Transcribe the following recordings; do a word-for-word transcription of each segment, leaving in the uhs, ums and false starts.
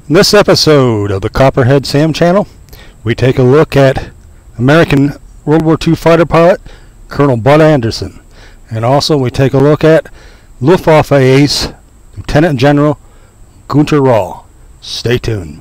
In this episode of the Copperhead Sam channel, we take a look at American World War Two fighter pilot Colonel Bud Anderson, and also we take a look at Luftwaffe ace Lieutenant General Gunther Rall. Stay tuned.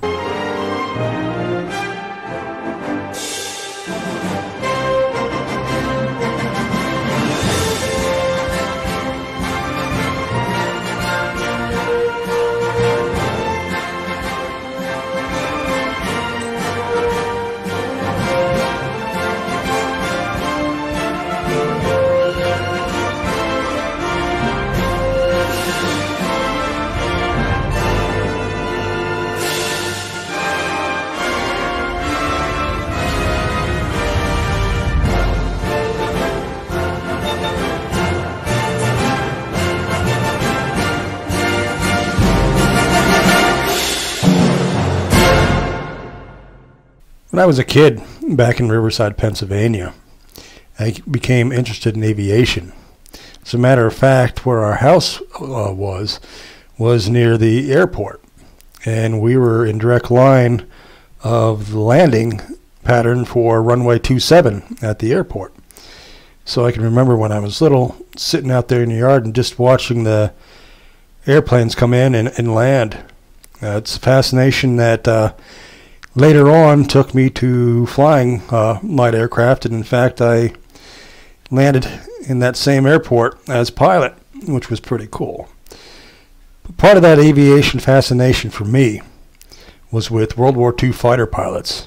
When I was a kid back in Riverside, Pennsylvania, I became interested in aviation. As a matter of fact, where our house uh, was, was near the airport. And we were in direct line of the landing pattern for runway two seven at the airport. So I can remember when I was little, sitting out there in the yard and just watching the airplanes come in and, and land. Uh, it's a fascination that uh, later on took me to flying uh, light aircraft, and in fact I landed in that same airport as pilot, which was pretty cool. But part of that aviation fascination for me was with World War Two fighter pilots.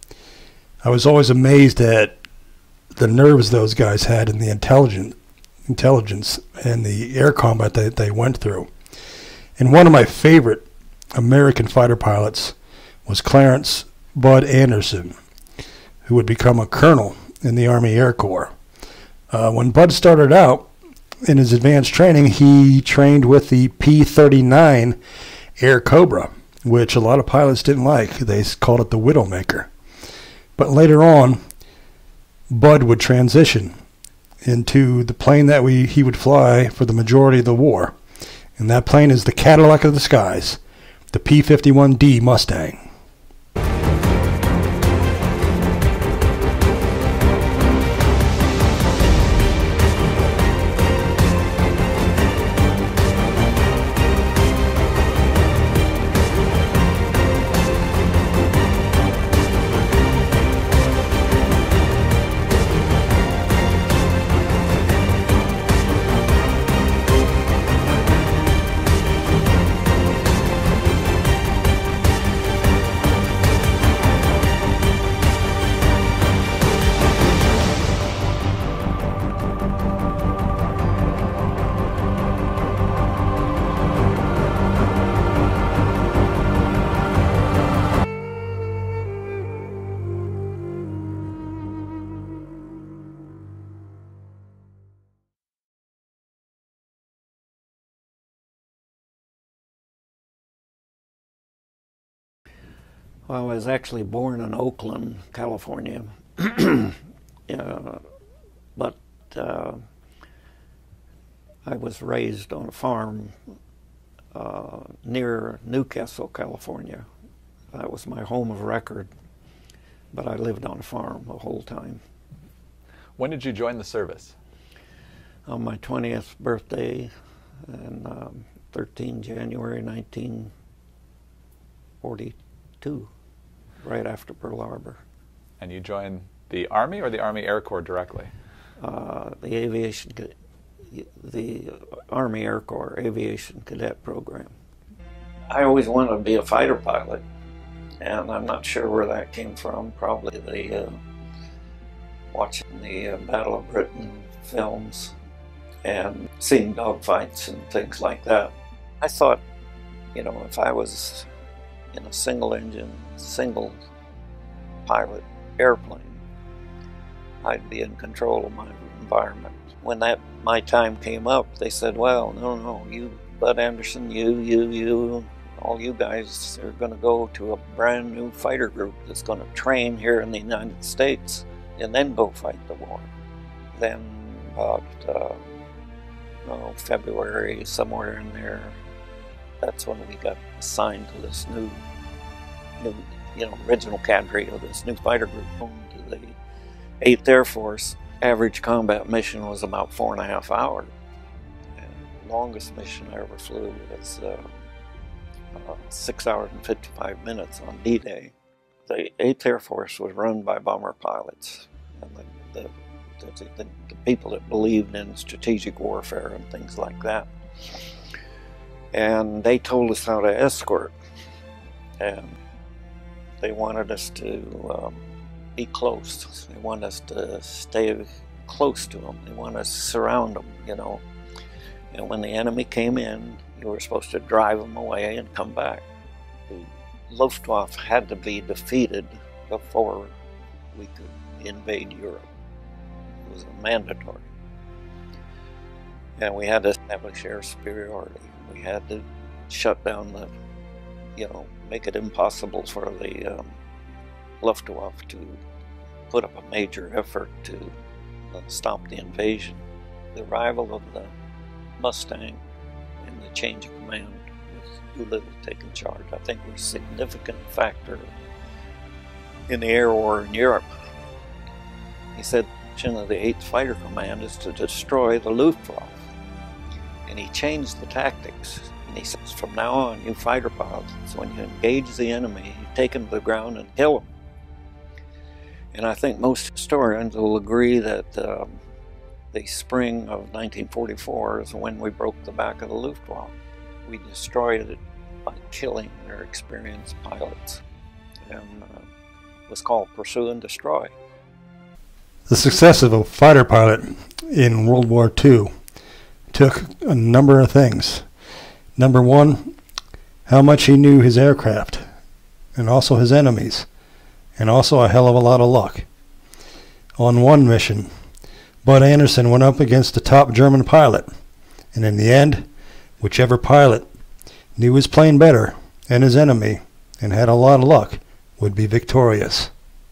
I was always amazed at the nerves those guys had and the intelligent, intelligence and the air combat that they went through. And one of my favorite American fighter pilots was Clarence Bud Anderson, who would become a colonel in the Army Air Corps. Uh, when Bud started out in his advanced training, he trained with the P thirty-nine Air Cobra, which a lot of pilots didn't like. They called it the Widowmaker. But later on, Bud would transition into the plane that we he would fly for the majority of the war. And that plane is the Cadillac of the skies, the P fifty-one D Mustang. Well, I was actually born in Oakland, California, uh, but uh, I was raised on a farm uh, near Newcastle, California. That was my home of record, but I lived on a farm the whole time. When did you join the service? On my twentieth birthday, in um, thirteen January nineteen forty-two. Right after Pearl Harbor. And you joined the Army or the Army Air Corps directly? Uh, the aviation, the Army Air Corps Aviation Cadet Program. I always wanted to be a fighter pilot, and I'm not sure where that came from. Probably the uh, watching the uh, Battle of Britain films and seeing dogfights and things like that. I thought, you know, if I was in a single engine, single pilot airplane, I'd be in control of my environment. When that my time came up, they said, well, no, no, you, Bud Anderson, you, you, you, all you guys are going to go to a brand new fighter group that's going to train here in the United States and then go fight the war. Then about uh, oh, February, somewhere in there, that's when we got assigned to this new, new you know, original cadre of this new fighter group, home to the eighth Air Force. Average combat mission was about four and a half hours. And the longest mission I ever flew was uh, uh, six hours and fifty-five minutes on D-Day. The eighth Air Force was run by bomber pilots, and the, the, the, the, the people that believed in strategic warfare and things like that. And they told us how to escort, and they wanted us to um, be close. They wanted us to stay close to them. They wanted us to surround them, you know. And when the enemy came in, you were supposed to drive them away and come back. The Luftwaffe had to be defeated before we could invade Europe. It was mandatory. And we had to establish air superiority. We had to shut down the, you know, make it impossible for the um, Luftwaffe to put up a major effort to uh, stop the invasion. The arrival of the Mustang and the change of command with Doolittle taking charge, I think, was a significant factor in the air war in Europe. He said the mission of the eighth Fighter Command is to destroy the Luftwaffe. And he changed the tactics. And he says, from now on, you fighter pilots, when you engage the enemy, you take him to the ground and kill him. And I think most historians will agree that um, the spring of nineteen forty-four is when we broke the back of the Luftwaffe. We destroyed it by killing their experienced pilots. And uh, it was called Pursue and Destroy. The success of a fighter pilot in World War Two took a number of things. Number one, how much he knew his aircraft, and also his enemies, and also a hell of a lot of luck. On one mission, Bud Anderson went up against a top German pilot, and in the end, whichever pilot knew his plane better and his enemy, and had a lot of luck, would be victorious.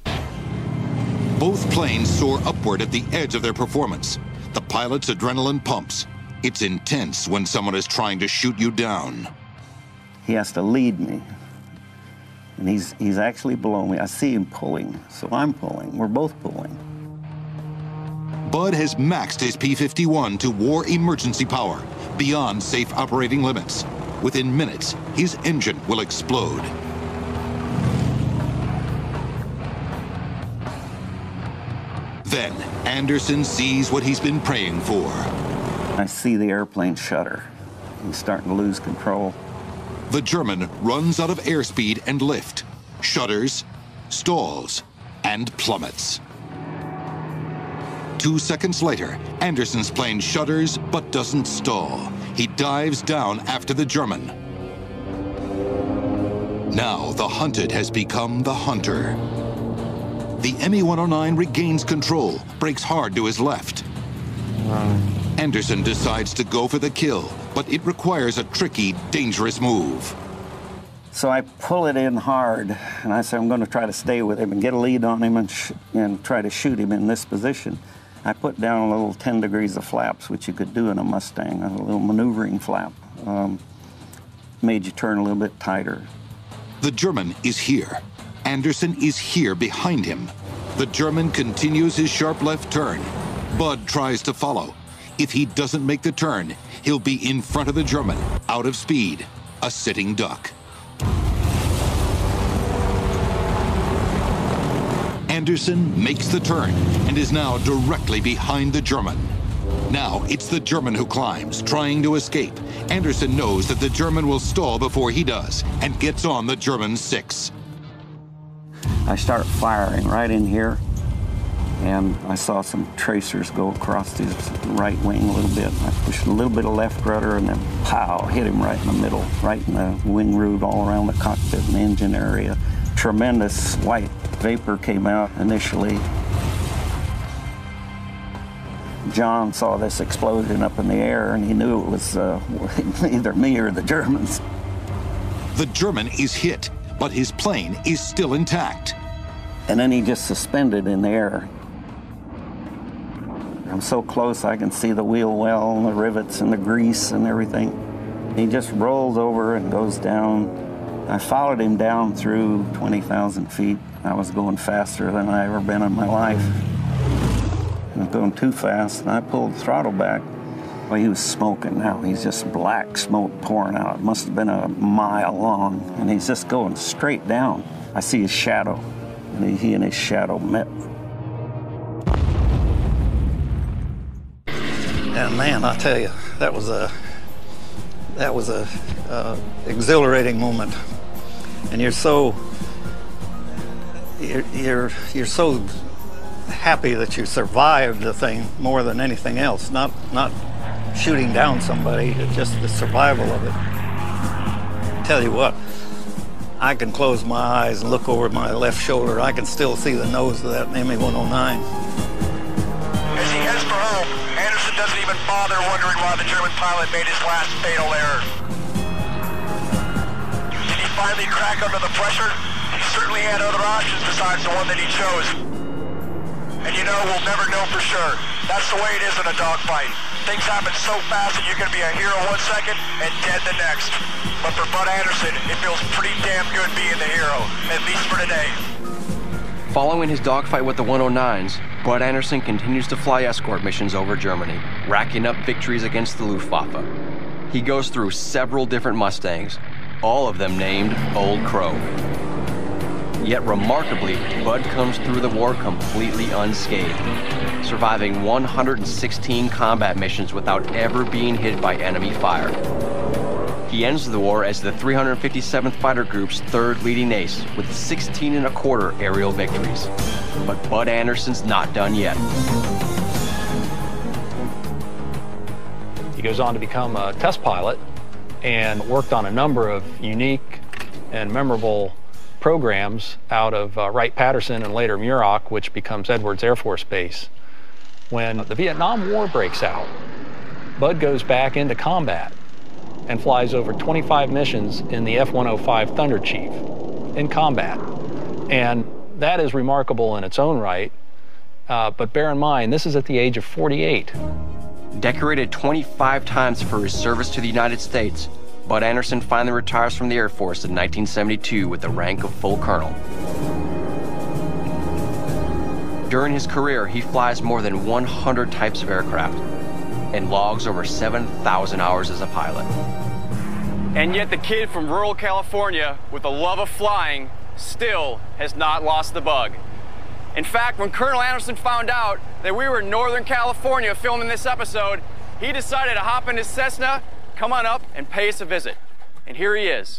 Both planes soar upward at the edge of their performance. The pilot's adrenaline pumps. It's intense when someone is trying to shoot you down. He has to lead me. And he's, he's actually below me. I see him pulling, so I'm pulling. We're both pulling. Bud has maxed his P fifty-one to war emergency power, beyond safe operating limits. Within minutes, his engine will explode. Then, Anderson sees what he's been praying for. I see the airplane shudder. He's starting to lose control. The German runs out of airspeed and lift, shudders, stalls, and plummets. Two seconds later, Anderson's plane shudders but doesn't stall. He dives down after the German. Now the hunted has become the hunter. The M E one oh nine regains control, brakes hard to his left. Anderson decides to go for the kill, but it requires a tricky, dangerous move. So I pull it in hard, and I say I'm going to try to stay with him and get a lead on him and, sh and try to shoot him in this position. I put down a little ten degrees of flaps, which you could do in a Mustang, a little maneuvering flap. Um, made you turn a little bit tighter. The German is here. Anderson is here behind him. The German continues his sharp left turn. Bud tries to follow. If he doesn't make the turn, he'll be in front of the German, out of speed, a sitting duck. Anderson makes the turn and is now directly behind the German. Now it's the German who climbs, trying to escape. Anderson knows that the German will stall before he does and gets on the German's six. I start firing right in here, and I saw some tracers go across his right wing a little bit. I pushed a little bit of left rudder and then pow, hit him right in the middle, right in the wing root, all around the cockpit and the engine area. Tremendous white vapor came out initially. John saw this explosion up in the air, and he knew it was uh, either me or the Germans. The German is hit, but his plane is still intact. And then he just suspended in the air. I'm so close I can see the wheel well and the rivets and the grease and everything. He just rolls over and goes down. I followed him down through twenty thousand feet. I was going faster than I ever been in my life. I was going too fast, and I pulled the throttle back. Well, he was smoking now. He's just black smoke pouring out. It must have been a mile long, and he's just going straight down. I see his shadow, and he and his shadow met. And man, I tell you, that was a that was a uh, exhilarating moment. And you're so you're, you're you're so happy that you survived the thing more than anything else. Not not shooting down somebody, just the survival of it. Tell you what, I can close my eyes and look over my left shoulder. I can still see the nose of that M E one oh nine. As he heads for home, Anderson doesn't even bother wondering why the German pilot made his last fatal error. Did he finally crack under the pressure? He certainly had other options besides the one that he chose. And you know, we'll never know for sure. That's the way it is in a dogfight. Things happen so fast that you can be a hero one second and dead the next. But for Bud Anderson, it feels pretty damn good being the hero, at least for today. Following his dogfight with the one oh nines, Bud Anderson continues to fly escort missions over Germany, racking up victories against the Luftwaffe. He goes through several different Mustangs, all of them named Old Crow. Yet remarkably, Bud comes through the war completely unscathed, surviving one hundred sixteen combat missions without ever being hit by enemy fire. He ends the war as the three hundred fifty-seventh Fighter Group's third leading ace with sixteen and a quarter aerial victories. But Bud Anderson's not done yet. He goes on to become a test pilot and worked on a number of unique and memorable programs out of uh, Wright-Patterson and later Muroc, which becomes Edwards Air Force Base. When the Vietnam War breaks out, Bud goes back into combat and flies over twenty-five missions in the F one oh five Thunder Chief in combat. And that is remarkable in its own right, uh, but bear in mind, this is at the age of forty-eight. Decorated twenty-five times for his service to the United States, Bud Anderson finally retires from the Air Force in nineteen seventy-two with the rank of full colonel. During his career, he flies more than one hundred types of aircraft and logs over seven thousand hours as a pilot. And yet the kid from rural California with a love of flying still has not lost the bug. In fact, when Colonel Anderson found out that we were in Northern California filming this episode, he decided to hop in his Cessna, come on up and pay us a visit. And here he is.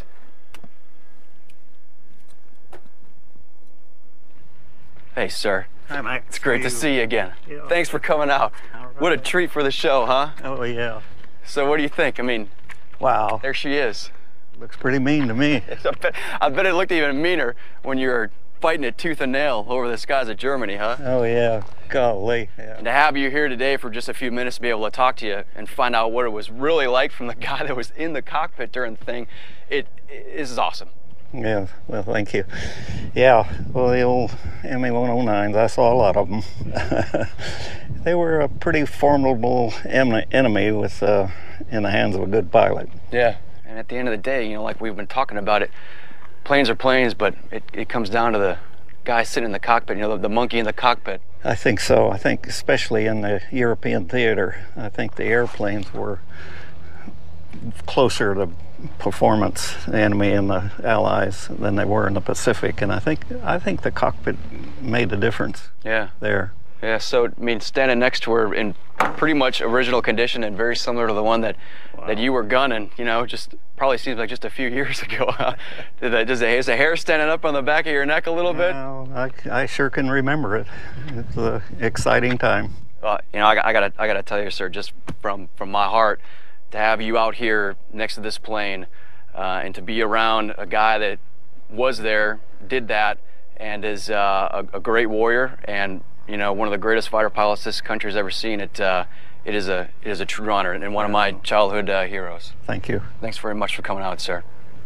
Hey, sir. Hi, Mike. It's great to see you again. Yeah. Thanks for coming out. Right. What a treat for the show, huh? Oh, yeah. So what do you think? I mean, wow. there she is. Looks pretty mean to me. I bet, I bet it looked even meaner when you were fighting it tooth and nail over the skies of Germany, huh? Oh, yeah. Golly. Yeah. And to have you here today for just a few minutes to be able to talk to you and find out what it was really like from the guy that was in the cockpit during the thing, it, it is awesome. Yeah, well, thank you. Yeah, well, the old M E one oh nines, I saw a lot of them. They were a pretty formidable em enemy with, uh, in the hands of a good pilot. Yeah, and at the end of the day, you know, like we've been talking about it, planes are planes, but it, it comes down to the guy sitting in the cockpit, you know, the, the monkey in the cockpit. I think so. I think especially in the European theater, I think the airplanes were closer to performance, the enemy and the Allies, than they were in the Pacific, and I think I think the cockpit made a difference. Yeah. There. Yeah. So I mean, standing next to her in pretty much original condition and very similar to the one that wow. that you were gunning, you know, just probably seems like just a few years ago. Did that, does the, is the hair standing up on the back of your neck a little bit? Well, I, I sure can remember it. It's an exciting time. Well, you know, I, I gotta I gotta tell you, sir, just from from my heart, to have you out here next to this plane uh, and to be around a guy that was there, did that, and is uh, a, a great warrior and, you know, one of the greatest fighter pilots this country's ever seen. It uh, it is a it is a true honor and one of my childhood uh, heroes. Thank you. Thanks very much for coming out, sir.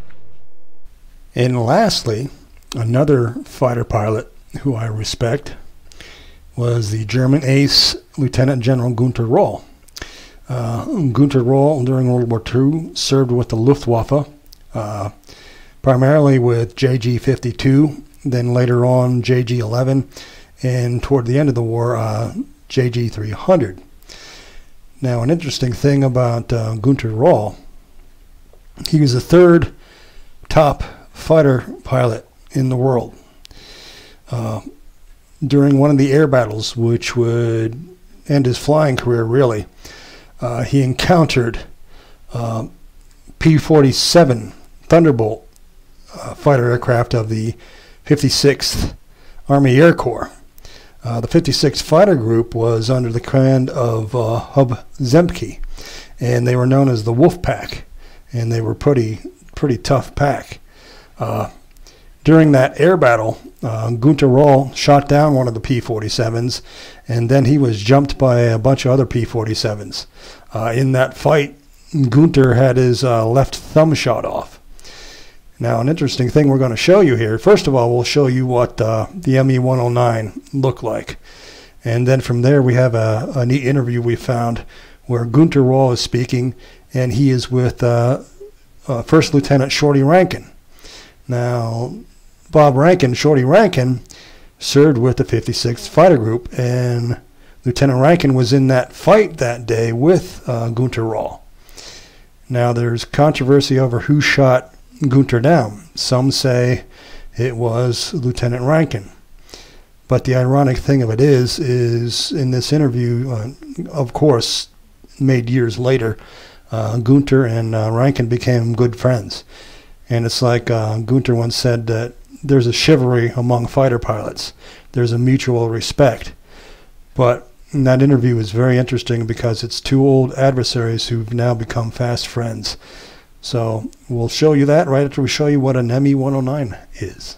And lastly, another fighter pilot who I respect was the German ace, Lieutenant General Gunther Rall. Uh, Gunther Rall, during World War Two, served with the Luftwaffe, uh, primarily with J G fifty-two, then later on J G eleven, and toward the end of the war, uh, J G three hundred. Now, an interesting thing about uh, Gunther Rall, he was the third top fighter pilot in the world. Uh, during one of the air battles, which would end his flying career, really, uh, he encountered uh, P forty-seven Thunderbolt uh, fighter aircraft of the fifty-sixth Army Air Corps. Uh, the fifty-sixth Fighter Group was under the command of uh, Hub Zemke, and they were known as the Wolf Pack, and they were pretty pretty tough pack. Uh, during that air battle, uh, Gunther Rall shot down one of the P forty-sevens, and then he was jumped by a bunch of other P forty-sevens. Uh, in that fight, Gunther had his uh, left thumb shot off. Now, an interesting thing we're going to show you here. First of all, we'll show you what uh, the M E one oh nine looked like. And then from there, we have a, a neat interview we found where Gunther Rall is speaking, and he is with uh, uh, First Lieutenant Shorty Rankin. Now, Bob Rankin, Shorty Rankin, served with the fifty-sixth Fighter Group, and Lieutenant Rankin was in that fight that day with uh, Gunther Rall. Now, there's controversy over who shot Gunther down. Some say it was Lieutenant Rankin. But the ironic thing of it is, is in this interview, uh, of course, made years later, uh, Gunther and uh, Rankin became good friends. And it's like uh, Gunther once said that there's a chivalry among fighter pilots. There's a mutual respect. But that interview is very interesting because it's two old adversaries who've now become fast friends. So we'll show you that right after we show you what an M E one oh nine is.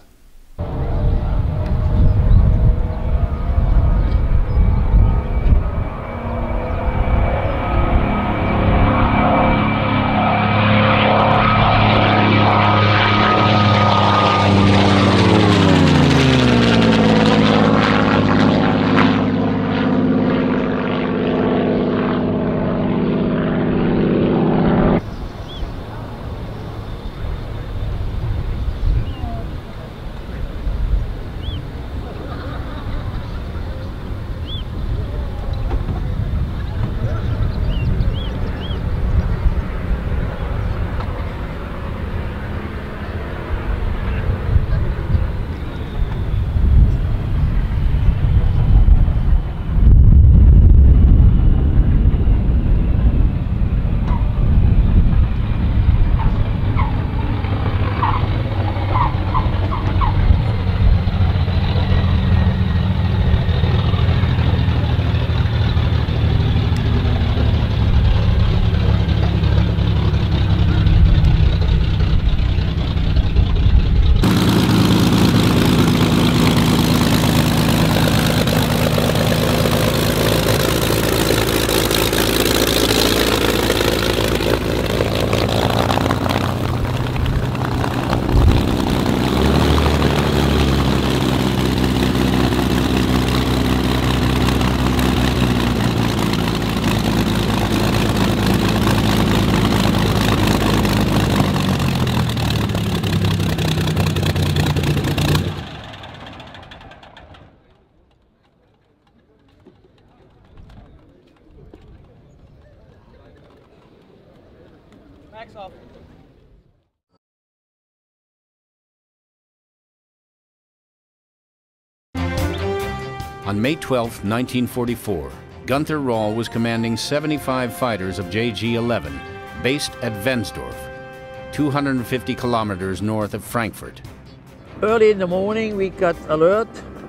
On May twelfth, nineteen forty-four, Gunther Rall was commanding seventy-five fighters of J G eleven, based at Wensdorf, two hundred fifty kilometers north of Frankfurt. Early in the morning we got alert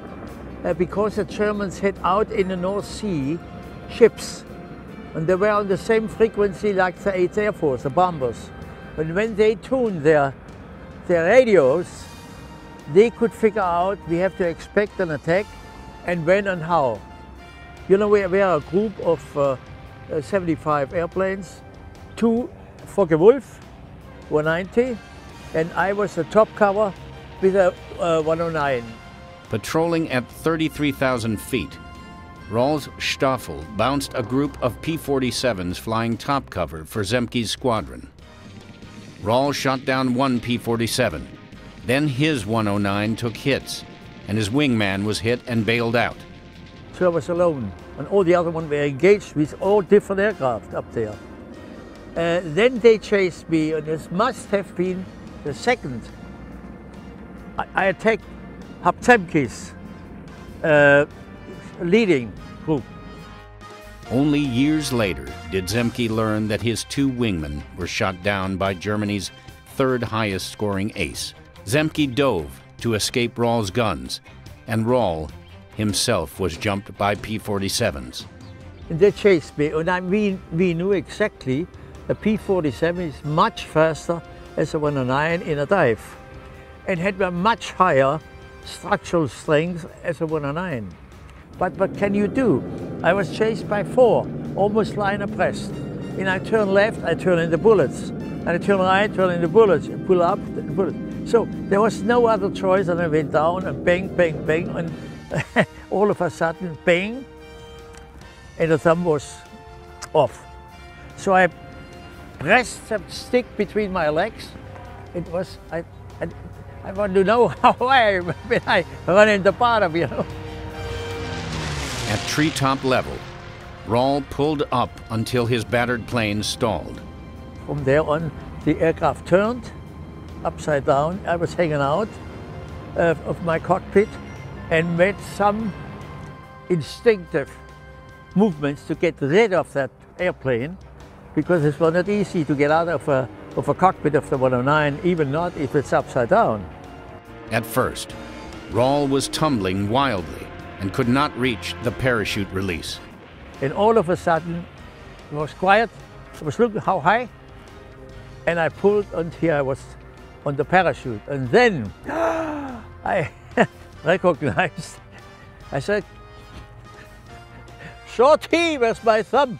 uh, because the Germans had out in the North Sea ships, and they were on the same frequency like the eighth Air Force, the bombers. But when they tuned their, their radios, they could figure out we have to expect an attack and when and how. You know, we, we are a group of uh, uh, seventy-five airplanes, two Focke-Wulf, one ninety, and I was the top cover with a uh, one oh nine. Patrolling at thirty-three thousand feet, Rall's Staffel bounced a group of P forty-sevens flying top cover for Zemke's squadron. Rall shot down one P forty-seven. Then his one oh nine took hits, and his wingman was hit and bailed out. So I was alone, and all the other ones were engaged with all different aircraft up there. Uh, then they chased me, and this must have been the second. I, I attacked Zemke's uh, leading group. Only years later did Zemke learn that his two wingmen were shot down by Germany's third highest scoring ace. Zemke dove to escape Rall's guns, and Rall himself was jumped by P forty-sevens. And they chased me, and I, we, we knew exactly a P forty-seven is much faster as a one oh nine in a dive, and had a much higher structural strength as a one oh nine. But what can you do? I was chased by four, almost line abreast. And I turn left, I turn in the bullets. And I turn right, turn in the bullets, and pull up the bullets. So there was no other choice, and I went down and bang, bang, bang, and all of a sudden, bang, and the thumb was off. So I pressed the stick between my legs. It was, I, I, I want to know how I, when I run in the bottom, you know. At treetop level, Rall pulled up until his battered plane stalled. From there on, the aircraft turned upside down. I was hanging out uh, of my cockpit and made some instinctive movements to get rid of that airplane, because it was not easy to get out of a, of a cockpit of the one oh nine, even not if it's upside down. At first, Rall was tumbling wildly and could not reach the parachute release. And all of a sudden, it was quiet. I was looking how high, and I pulled until I was on the parachute. And then I recognized, I said, "Shorty, where's my thumb?"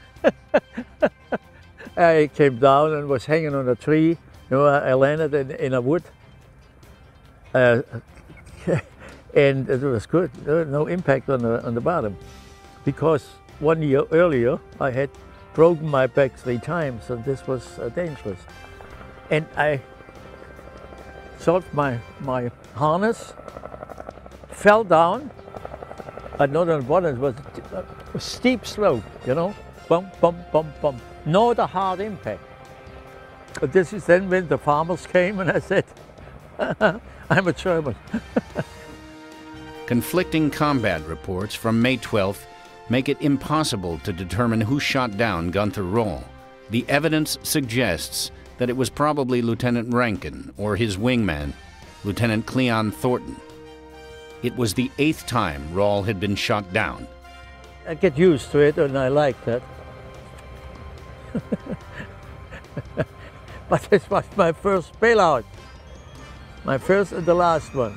I came down and was hanging on a tree. You know, I landed in, in a wood. Uh, and it was good. There was no impact on the, on the bottom. Because one year earlier, I had broken my back three times, and this was uh, dangerous. And I solved my, my harness, fell down, but not on the bottom, it was a steep slope, you know, bump, bump, bump, bump. Not a hard impact. But this is then when the farmers came and I said, I'm a German. Conflicting combat reports from May twelfth make it impossible to determine who shot down Gunther Rall. The evidence suggests that it was probably Lieutenant Rankin or his wingman, Lieutenant Cleon Thornton. It was the eighth time Rall had been shot down. I get used to it, and I like that. But this was my first bailout. My first and the last one.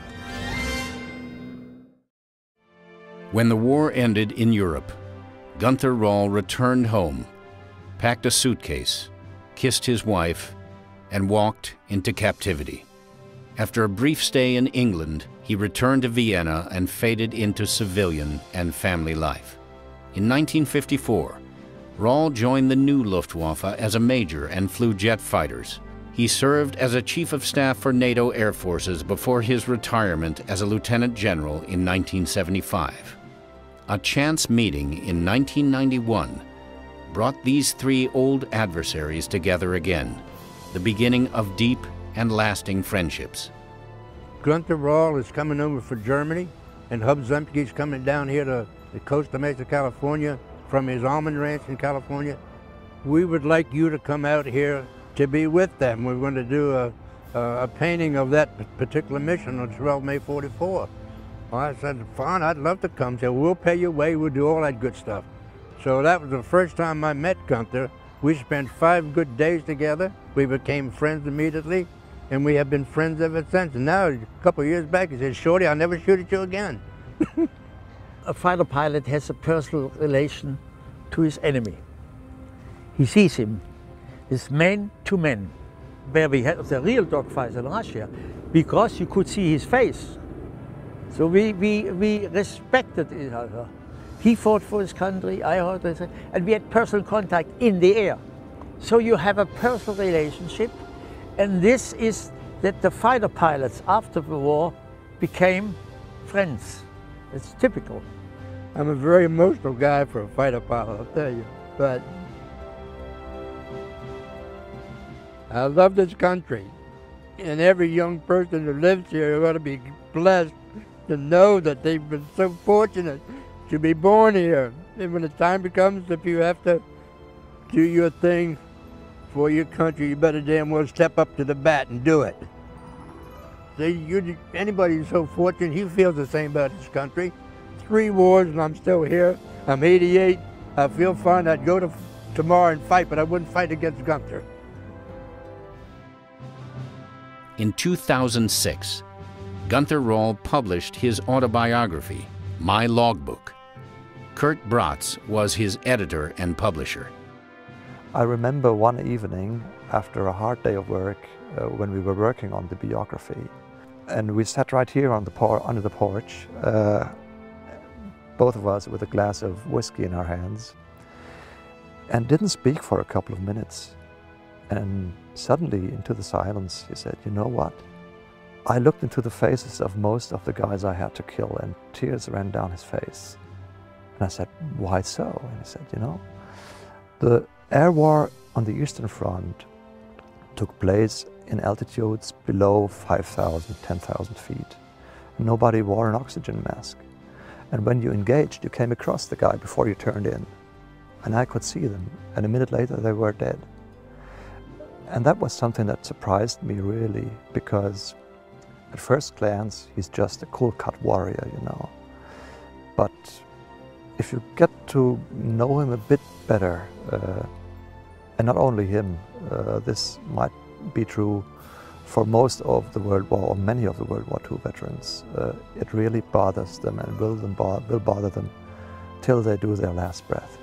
When the war ended in Europe, Gunther Rall returned home, packed a suitcase, kissed his wife, and walked into captivity. After a brief stay in England, he returned to Vienna and faded into civilian and family life. In nineteen fifty-four, Rall joined the new Luftwaffe as a major and flew jet fighters. He served as a chief of staff for NATO air forces before his retirement as a lieutenant general in nineteen seventy-five. A chance meeting in nineteen ninety-one brought these three old adversaries together again, the beginning of deep and lasting friendships. Gunther Rall is coming over for Germany, and Hub Zemke is coming down here to the Costa Mesa, California, from his almond ranch in California. We would like you to come out here to be with them. We're going to do a, a, a painting of that particular mission on twelve May forty-four. Well, I said, fine, I'd love to come. He said, we'll pay your way, we'll do all that good stuff. So that was the first time I met Gunther. We spent five good days together. We became friends immediately, and we have been friends ever since. And now, a couple of years back, he said, Shorty, I'll never shoot at you again. A fighter pilot has a personal relation to his enemy. He sees him. It's man to man, where we had the real dogfights in Russia, because you could see his face. So we, we, we respected each other. He fought for his country, I fought for his country, and we had personal contact in the air. So you have a personal relationship, and this is that the fighter pilots after the war became friends. It's typical. I'm a very emotional guy for a fighter pilot, I'll tell you, but I love this country, and every young person who lives here ought to be blessed to know that they've been so fortunate to be born here. And when the time comes, if you have to do your thing for your country, you better damn well step up to the bat and do it. See, you, anybody who's so fortunate, he feels the same about his country. Three wars and I'm still here. I'm eighty-eight. I feel fine. I'd go to tomorrow and fight, but I wouldn't fight against Gunther. In two thousand six, Gunther Rall published his autobiography, My Logbook. Kurt Bratz was his editor and publisher. I remember one evening after a hard day of work uh, when we were working on the biography, and we sat right here on the por under the porch, uh, both of us with a glass of whiskey in our hands, and didn't speak for a couple of minutes. And suddenly, into the silence, he said, "You know what? I looked into the faces of most of the guys I had to kill, and tears ran down his face." And I said, "Why so?" And he said, "You know, the air war on the Eastern Front took place in altitudes below five thousand, ten thousand feet. Nobody wore an oxygen mask. And when you engaged, you came across the guy before you turned in. And I could see them, and a minute later they were dead." And that was something that surprised me really, because at first glance, he's just a cool-cut warrior, you know. But if you get to know him a bit better, uh, and not only him, uh, this might be true for most of the World War, or many of the World War Two veterans, uh, it really bothers them and will, them bo will bother them till they do their last breath.